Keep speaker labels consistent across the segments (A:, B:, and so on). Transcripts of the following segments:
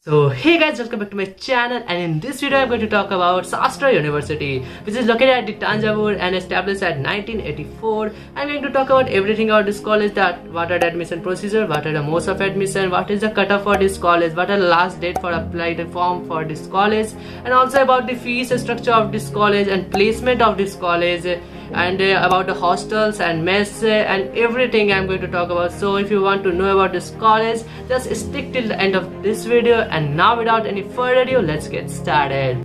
A: So hey guys, welcome back to my channel, and in this video I'm going to talk about Shastra University, which is located at the Tanjavur and established at 1984. I'm going to talk about everything about this college, that what are the admission procedure, what are the modes of admission, what is the cutoff for this college, what are the last date for applying the form for this college, and also about the fees structure of this college and placement of this college, and about the hostels and mess and everything I'm going to talk about. So if you want to know about this college, just stick till the end of this video. And now without any further ado, let's get started.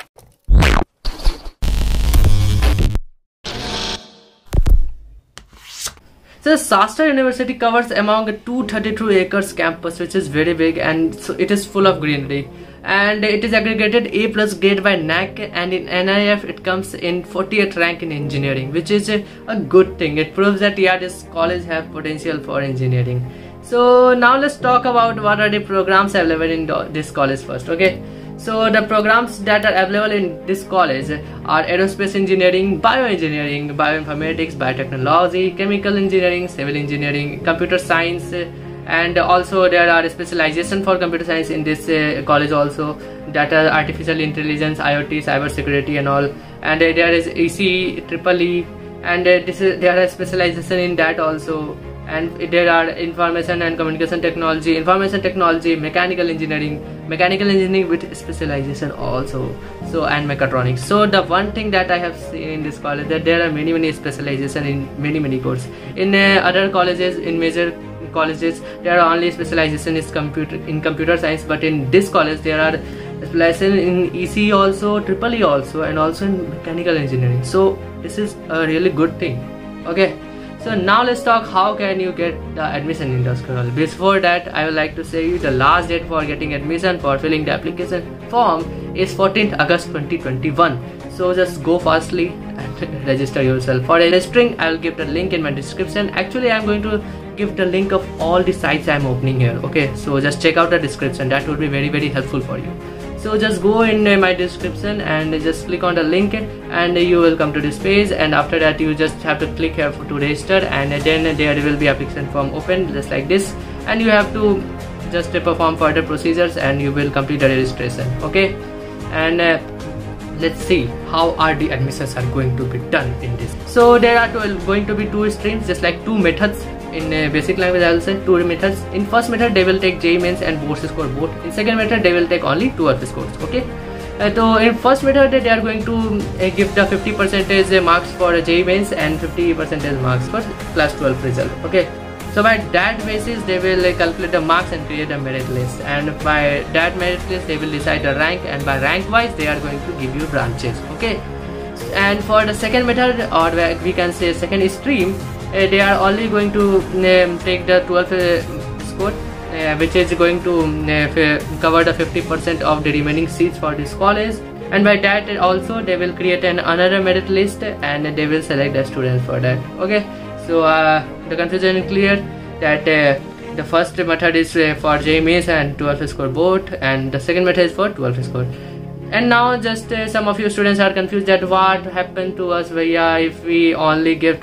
A: So Shastra University covers among 232 acres campus, which is very big, and so it is full of greenery, and it is aggregated A+ grade by NAC, and in NIF it comes in 40th rank in engineering, which is a good thing. It proves that yeah, this college have potential for engineering. So now let's talk about what are the programs available in this college first. Okay, so the programs that are available in this college are aerospace engineering, bioengineering, bioinformatics, biotechnology, chemical engineering, civil engineering, computer science, and also there are specialization for computer science in this college also, that are artificial intelligence, IoT, cyber security and all, and there is ECE, EEE, and there are specialization in that also. And there are information and communication technology, information technology, mechanical engineering with specialization also, so and mechatronics. So the one thing that I have seen in this college, that there are many specialization in many courses. In other colleges, in major colleges, there are only specialization is computer science, but in this college there are specialization in ECE also, EEE also, and also in mechanical engineering. So this is a really good thing. Okay, so now let's talk how can you get the admission in this college. Before that, I would like to say you the last date for getting admission for filling the application form is 14th August 2021. So just go fastly and register yourself. For registering, I will give the link in my description. Actually, I am going to give the link of all the sites I am opening here. Okay, so just check out the description. That would be very helpful for you. So just go in my description and just click on the link, and you will come to this page, and after that you just have to click here to register, and then there will be application form open just like this, and you have to just perform further procedures and you will complete the registration. Okay, and let's see how are the admissions are going to be done in this. So there are going to be two streams, just like two methods. In basic language, I will say two methods. In first method, they will take JEE Mains and board score both. In second method, they will take only 12 scores. Okay. So in first method, they are going to give the 50% marks for JEE Mains and 50% marks for class 12 result. Okay. So by that basis, they will calculate the marks and create a merit list. And by that merit list, they will decide the rank. And by rank wise, they are going to give you branches. Okay. And for the second method, or we can say second stream, they are only going to take the 12th score, which is going to cover the 50% of the remaining seats for this college, and by that also they will create another merit list and they will select the students for that. Okay, so the confusion is clear that the first method is for JEE Mains and 12th score both, and the second method is for 12th score. And now just some of you students are confused that what happened to us if we only give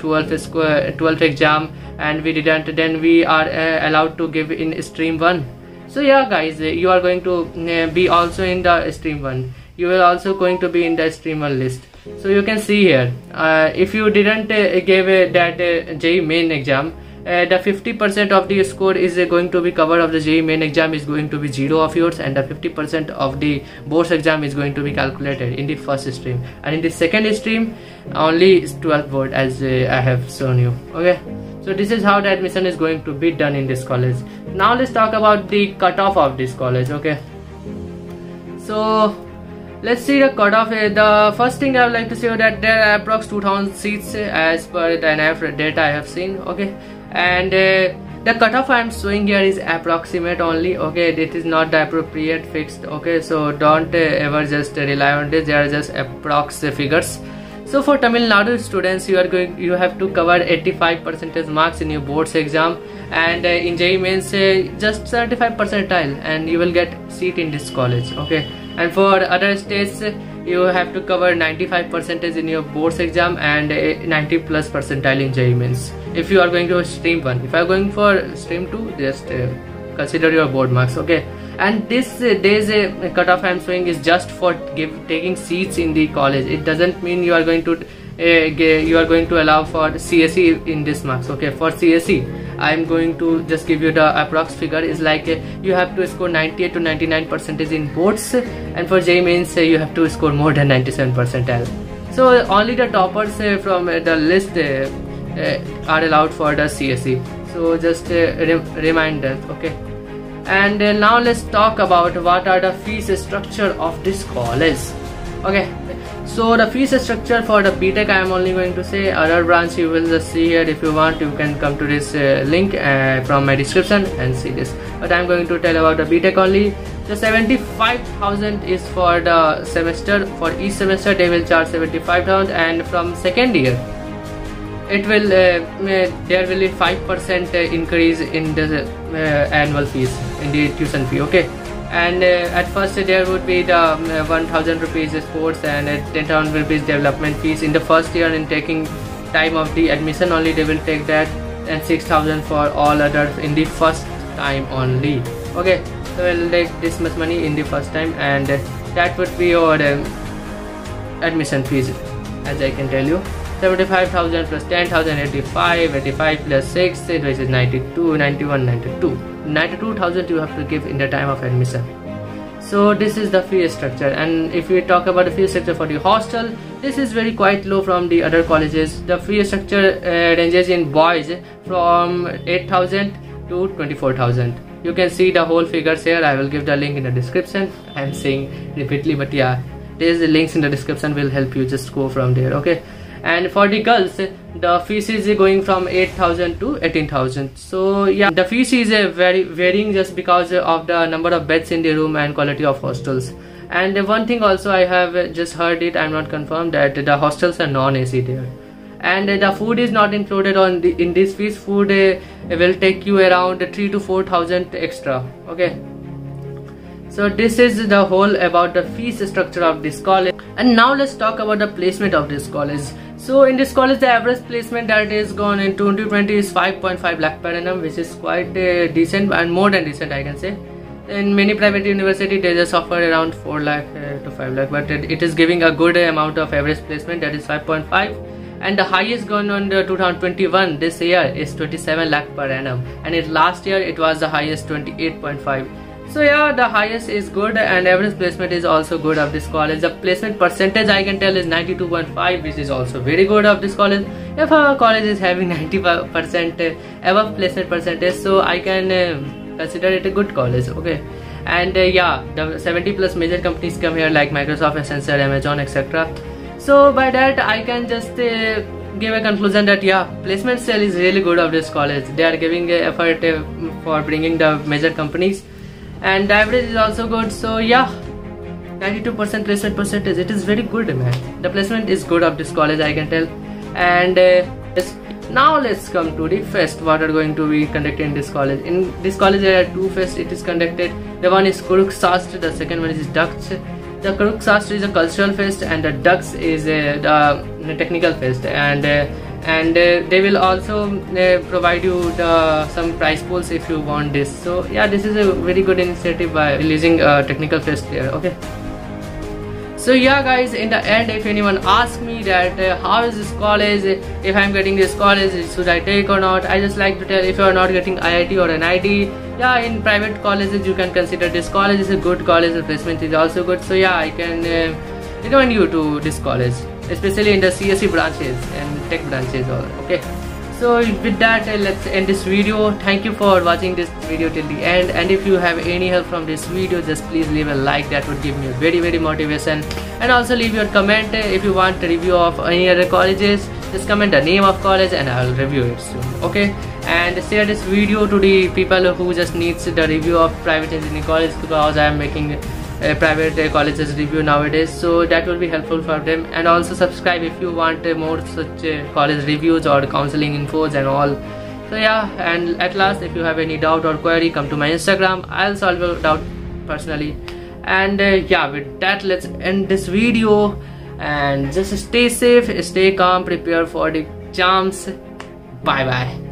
A: 12th exam and we didn't, then we are allowed to give in stream 1. So yeah guys, you are going to be also in the stream 1. You will also going to be in the stream 1 list. So you can see here, if you didn't give that JEE Main exam, the 50% of the score is going to be covered of the JEE Main exam is going to be 0 of yours, and the 50% of the boards exam is going to be calculated in the first stream, and in the second stream only 12 board, as I have shown you. Okay, so this is how the admission is going to be done in this college. Now let's talk about the cutoff of this college. Okay, so let's see the cutoff. The first thing I would like to say that there are approx 2000 seats as per the NIF data I have seen. Okay, and the cutoff I am showing here is approximate only. Okay, it is not the appropriate fixed. Okay, so don't ever just rely on this. They are just approx figures. So for Tamil Nadu students, you have to cover 85% marks in your boards exam, and in JEE Mains just 75 percentile, and you will get seat in this college. Okay, and for other states, you have to cover 95% in your boards exam and 90+ percentile in JEE Mains if you are going to stream 1. If you are going for stream 2, just consider your board marks. Okay, And this days cutoff I'm showing is just for taking seats in the college. It doesn't mean you are going to allow for CSE in this marks. Okay, for CSE I'm going to just give you the approx figure is like you have to score 98 to 99% in boards, and for JEE Mains you have to score more than 97 percentile. So only the toppers from the list are allowed for the CSE. So just remind that. Okay, and now let's talk about what are the fees structure of this college. Okay, so the fees structure for the BTech I am only going to say. Other branch you will just see here. If you want, you can come to this link from my description and see this, but I am going to tell about the BTech only. The 75,000 is for the semester. For each semester they will charge 75,000, and from second year it will there will be 5% increase in the annual fees, in the tuition fee. Okay, and at first there would be the 1,000 rupees sports and 10,000 rupees development fees in the first year. In taking time of the admission only they will take that, and 6,000 for all others in the first time only. Okay, so we'll take this much money in the first time, and that would be your admission fees, as I can tell you. 75,000 plus 10,000, 85 plus 6, which is 92, 91, 92. 92,000 you have to give in the time of admission. So this is the fee structure. And if we talk about the fee structure for the hostel, this is very quite low from the other colleges. The fee structure ranges in boys from 8,000 to 24,000. You can see the whole figures here. I will give the link in the description. I am saying repeatedly, but yeah, there's the links in the description will help you. Just go from there. Okay, and for the girls the fees is going from 8,000 to 18,000. So yeah, the fees is very varying just because of the number of beds in the room and quality of hostels. And one thing also I have just heard it, I'm not confirmed, that the hostels are non-AC there, and the food is not included in this fees. Food will take you around 3,000 to 4,000 extra. Okay, so this is the whole about the fees structure of this college. And now let's talk about the placement of this college. So in this college the average placement that is gone in 2020 is 5.5 lakh per annum, which is quite decent, and more than decent I can say. In many private university they just offer around 4 lakh to 5 lakh, but it is giving a good amount of average placement, that is 5.5. And the highest gone on the 2021 this year is 27 lakh per annum, and last year it was the highest 28.5. So yeah, the highest is good, and average placement is also good of this college. The placement percentage I can tell is 92.5, which is also very good of this college. If a college is having 90% above placement percentage, so I can consider it a good college. Okay, and yeah, the 70 plus major companies come here like Microsoft, Accenture, Amazon, etc. So by that I can just give a conclusion that yeah, placement cell is really good of this college. They are giving effort for bringing the major companies, and the average is also good. So yeah, 92% placement percentage, it is very good, man. The placement is good of this college, I can tell. And now let's come to the fest what are going to be conducted in this college. In this college there are two fests it is conducted. The one is Kuruk Shastra, the second one is Daksh. The Kuruk Shastra is a cultural fest, and the Daksh is the technical fest. And they will also provide you some prize pools if you want this. So yeah, this is a very good initiative by releasing a technical fest there. Okay, so yeah guys, in the end, if anyone asks me that how is this college, if I'm getting this college, should I take or not, I just like to tell, if you are not getting IIT or NIT, yeah, in private colleges you can consider this college is a good college. The placement is also good. So yeah, I can recommend you to this college, especially in the CSE branches and tech branches. Okay, so with that let's end this video. Thank you for watching this video till the end, and if you have any help from this video, just please leave a like. That would give me a very motivation. And also leave your comment if you want a review of any other colleges. Just comment the name of college and I'll review it soon. Okay, and share this video to the people who just needs the review of private engineering college, because I am making private colleges review nowadays, so that will be helpful for them. And also subscribe if you want more such college reviews or counseling infos and all. So yeah, and at last, if you have any doubt or query, come to my Instagram. I'll solve your doubt personally. And yeah, with that, let's end this video, and just stay safe, stay calm, prepare for the exams. Bye bye.